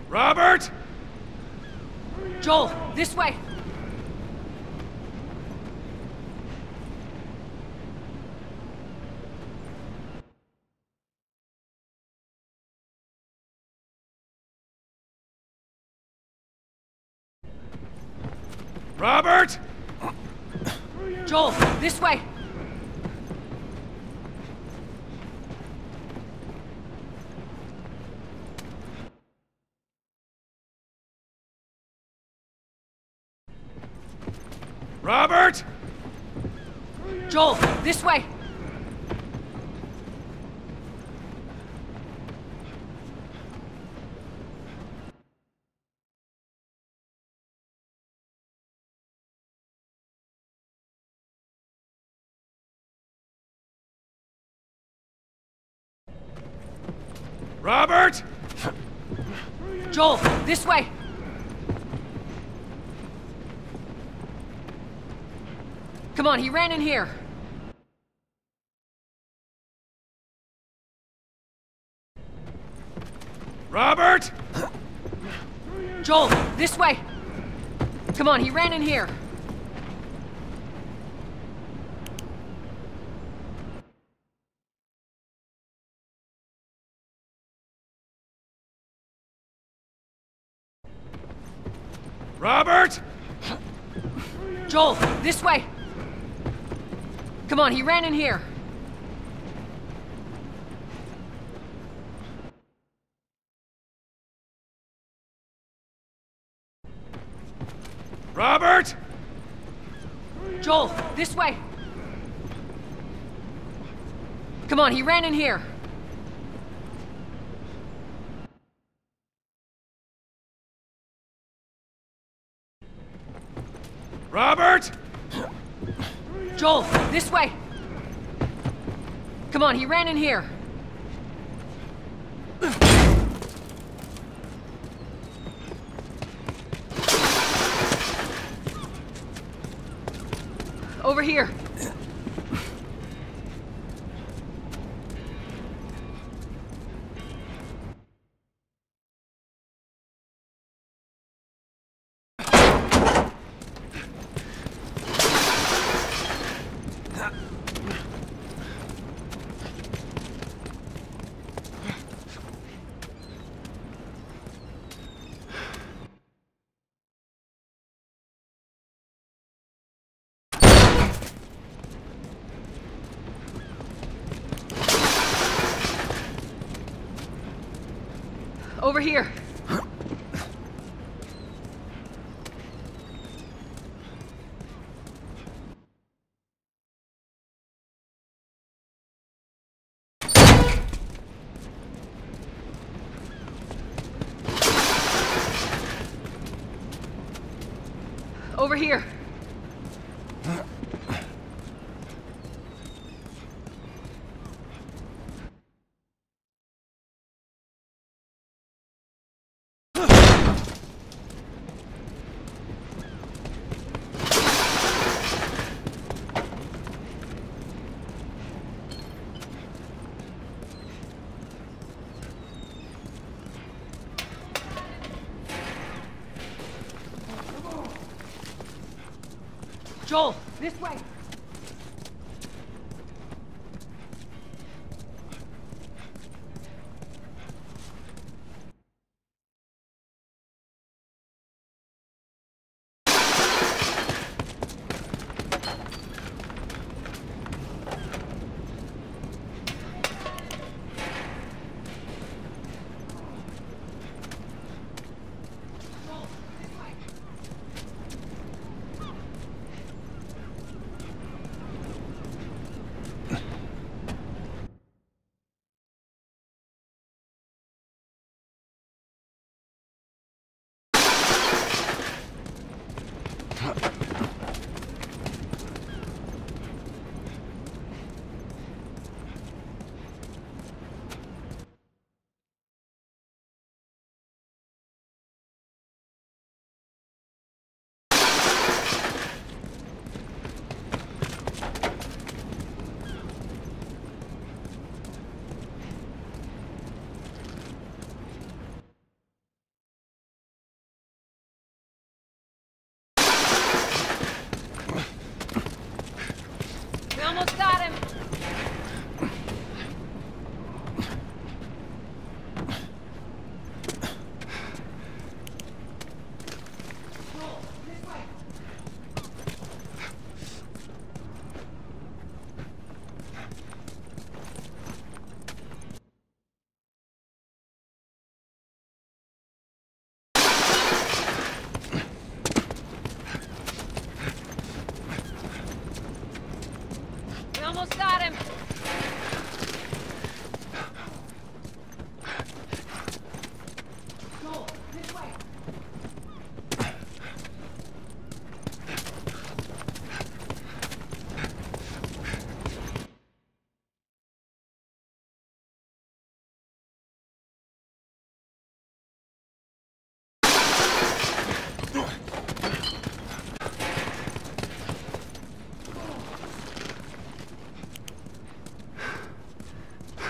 Robert! Joel, this way! Robert! Joel, this way! Robert! Joel, this way! Robert! Joel, this way! Come on, he ran in here. Robert! Joel, this way! Come on, he ran in here. Robert! Joel, this way! Come on, he ran in here. Robert! Joel, this way! Come on, he ran in here. Robert! Joel, this way! Come on, he ran in here. Over here. Over here. Over here. Joel, this way!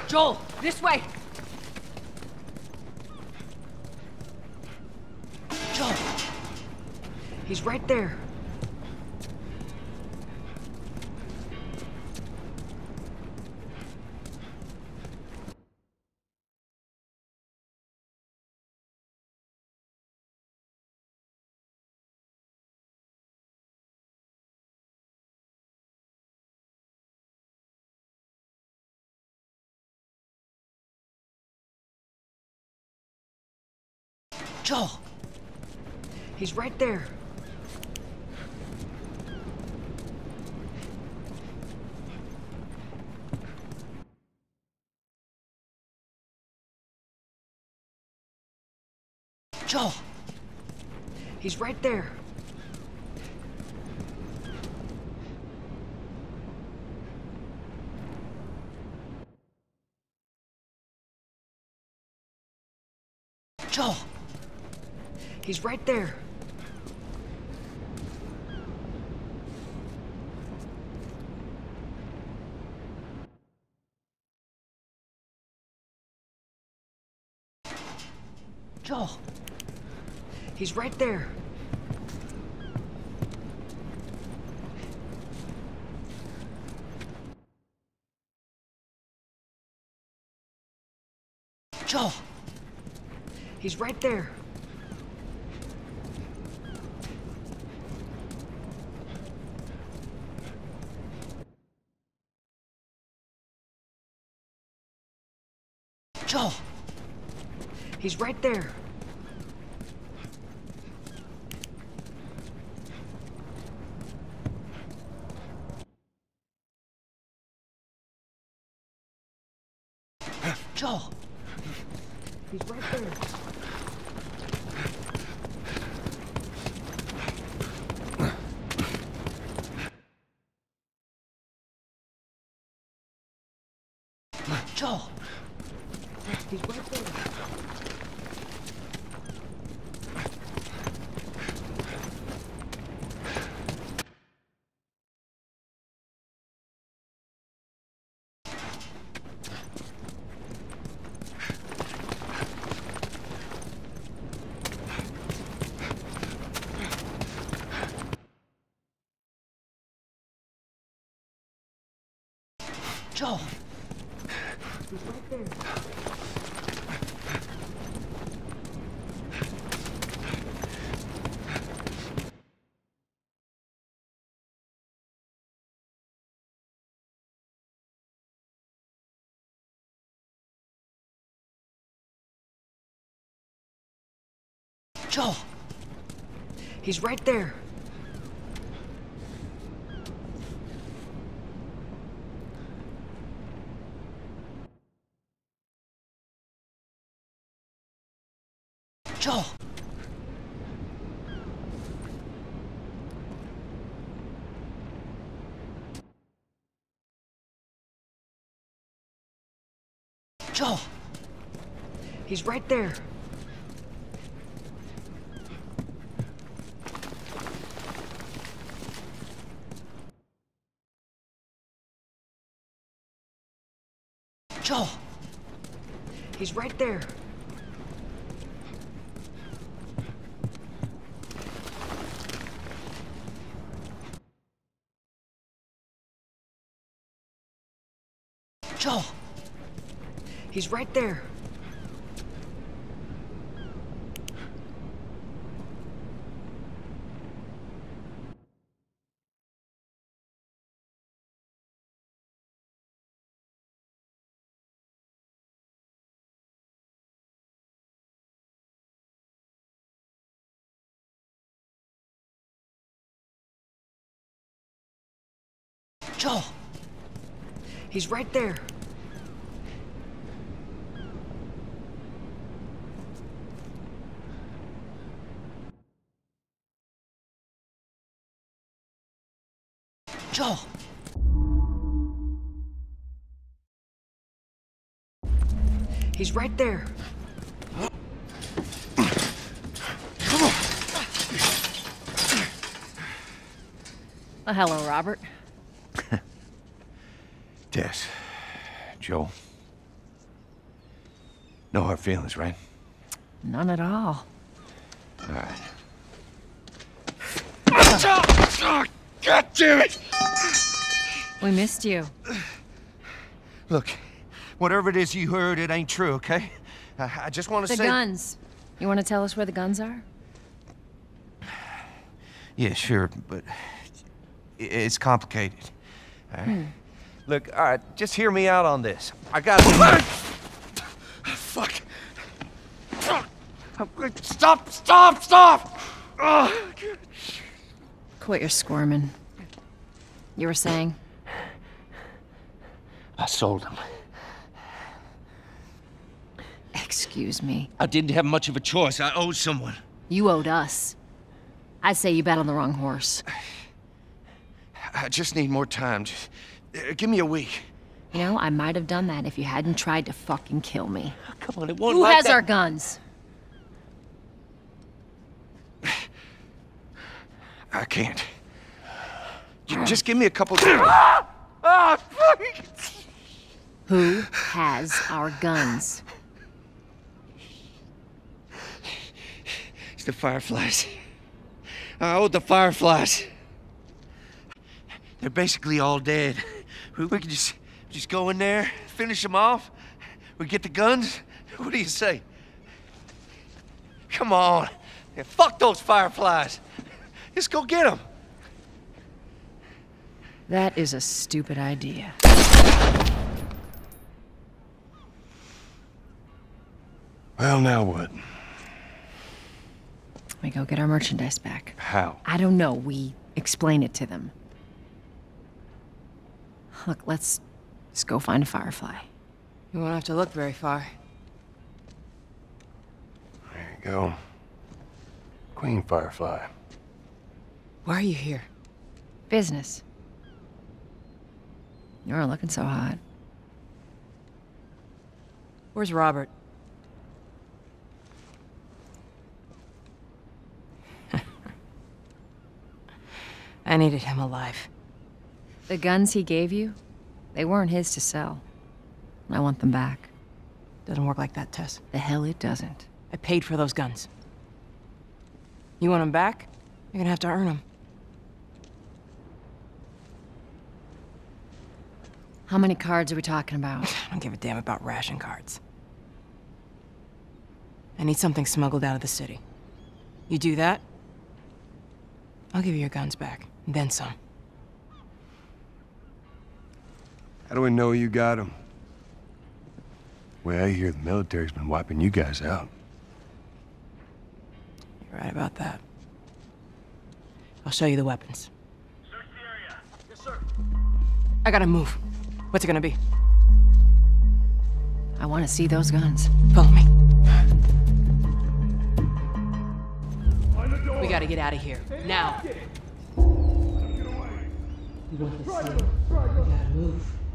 Joel, this way! Joel! He's right there. Joel! He's right there. Joel! He's right there. Joel! He's right there. Joel! He's right there. Joel! He's right there. Joel! He's right there. Joel! He's right there. Joel! He's right there. Joel! He's right there. Joel! He's right there. Joel! Joel! He's right there. Joel! He's right there. Joel! He's right there. Joel! He's right there. Joel! He's right there. Hello, Robert. Tess. Joel. No hard feelings, right? None at all. All right. Oh, God damn it! We missed you. Look, whatever it is you heard, it ain't true, okay? I just want to say... The guns. You want to tell us where the guns are? Yeah, sure, but it's complicated. All right? Look, all right, just hear me out on this. I got... Fuck. Stop! Stop! Stop! Oh. Quit your squirming. You were saying? I sold him. Excuse me. I didn't have much of a choice. I owed someone. You owed us. I'd say you bet on the wrong horse. I just need more time. Just, give me a week. You know, I might have done that if you hadn't tried to fucking kill me. Come on, it won't Who like has that. our guns? I can't. Just give me a couple... Who has our guns? It's the Fireflies. I owed the Fireflies. They're basically all dead. We could just go in there, finish them off. We get the guns. What do you say? Come on. Yeah, fuck those Fireflies. Just go get them. That is a stupid idea. Well, now what? We go get our merchandise back. How? I don't know. We explain it to them. Look, let's go find a Firefly. You won't have to look very far. There you go. Queen Firefly. Why are you here? Business. You aren't looking so hot. Where's Robert? I needed him alive. The guns he gave you, they weren't his to sell. I want them back. Doesn't work like that, Tess. The hell it doesn't. I paid for those guns. You want them back? You're gonna have to earn them. How many cards are we talking about? I don't give a damn about ration cards. I need something smuggled out of the city. You do that, I'll give you your guns back, and then some. How do we know you got them? Well, I hear the military's been wiping you guys out. You're right about that. I'll show you the weapons. Search the area. Yes, sir. I gotta move. What's it gonna be? I want to see those guns. Follow me. We gotta get out of here. Now. You want to see? We gotta move.